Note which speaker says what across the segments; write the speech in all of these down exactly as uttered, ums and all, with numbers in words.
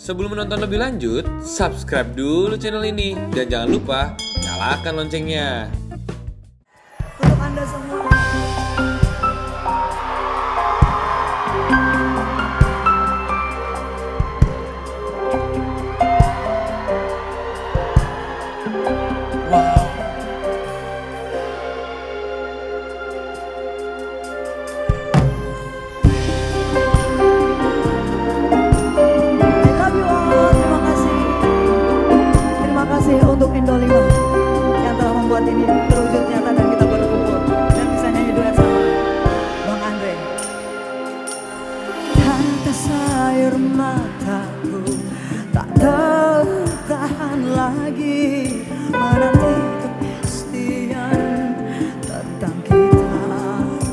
Speaker 1: Sebelum menonton lebih lanjut, subscribe dulu channel ini. Dan jangan lupa, nyalakan loncengnya.
Speaker 2: Untuk Anda semua.
Speaker 3: Wow.
Speaker 2: Untuk Indo lima yang telah membuat ini terwujud nyata dan kita berkumpul dan bisa nyanyi duet sama Bang Andre. Tetes air mataku tak tertahan lagi menanti kepastian tentang kita.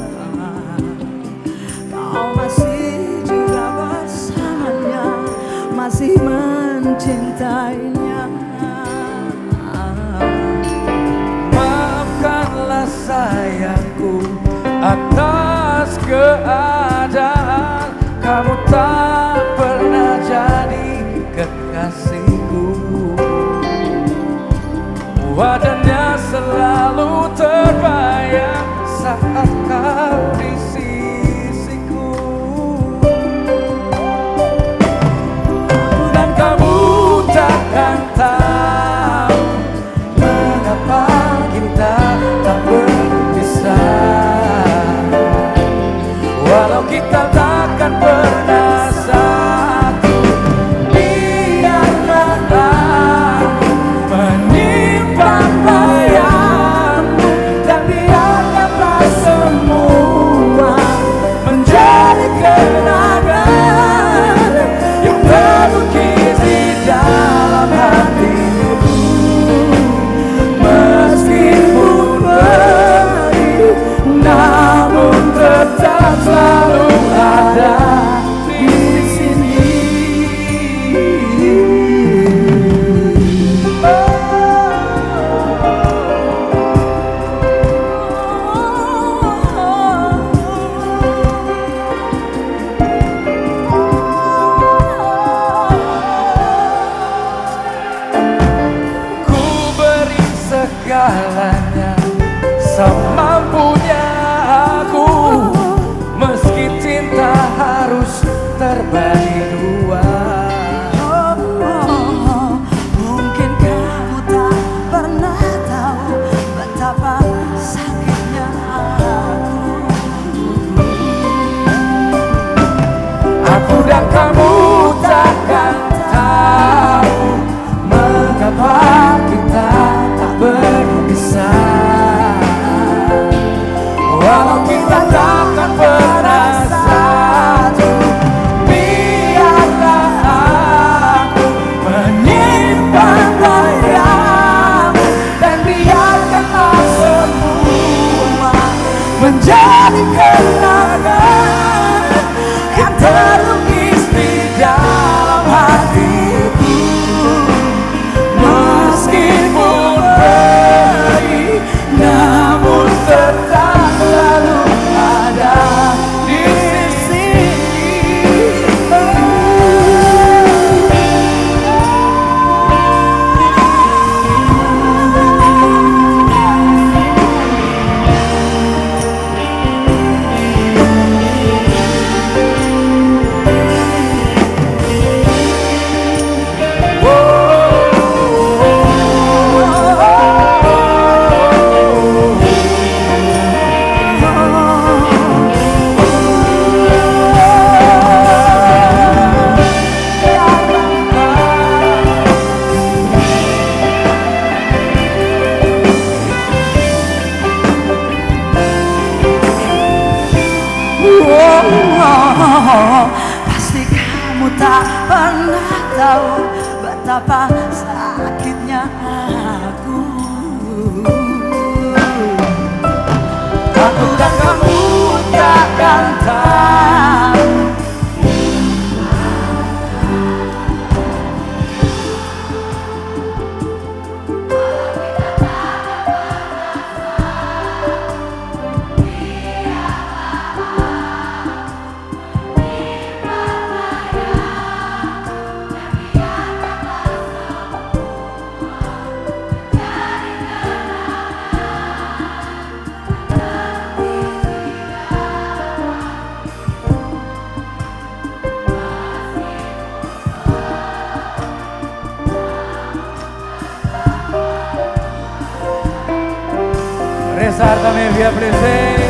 Speaker 2: Kau masih juga bersamanya, masih mencintainya.
Speaker 3: Sayangku atas keadaan kamu tak pernah jadi kekasihku. Wajahnya selalu terbayang saat kau di sisiku. Dan kamu takkan tahu mengapa kita tak walau kita takkan pernah satu, biarlah aku menyimpan bayangmu dan biarkanlah semua menjadi kenangan yang terukir di dalam hatiku. Meskipun pergi, namun tetap selalu ada di sini. Ku beri segalanya semampunya aku, meski cinta harus terbagi dua.
Speaker 2: Oh, oh, oh. Mungkin kamu tak pernah tahu betapa sakitnya aku.
Speaker 3: Aku dan kamu takkan tahu mengapa kita tak berpisah. Walau kita takkan pernah satu, biarlah aku menyimpan bayangmu dan biarkanlah semua menjadi kenangan yang terlukis di dalam hatiku. Meskipun pergi, namun tetap selalu ada di sisi.
Speaker 2: Pasti kamu tak pernah tahu betapa sakitnya aku.
Speaker 3: Aku dan kamu takkan tahu. Sarta me via presente.